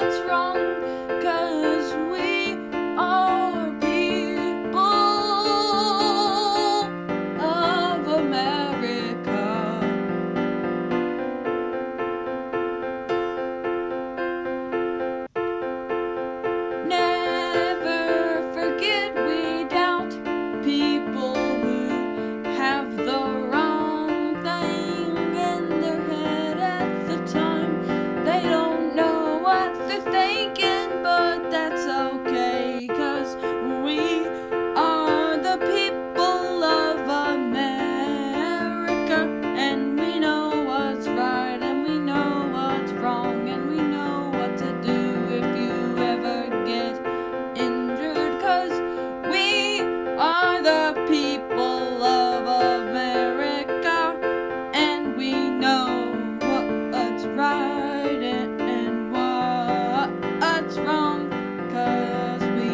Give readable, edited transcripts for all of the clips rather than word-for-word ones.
what's wrong, 'cause we are people of America. Never forget we doubt people who have the wrong thing in their head at the time. They don't know what they're thinking, but that's okay, 'cause we are the people of America, and we know what's right, and we know what's wrong, and we know what to do if you ever get injured, 'cause we are the people of America, and we know what's right and what's wrong, 'cause we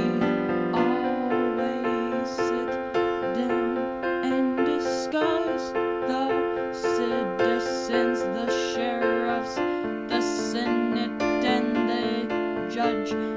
always sit down and discuss the citizens, the sheriffs, the Senate, and the judge.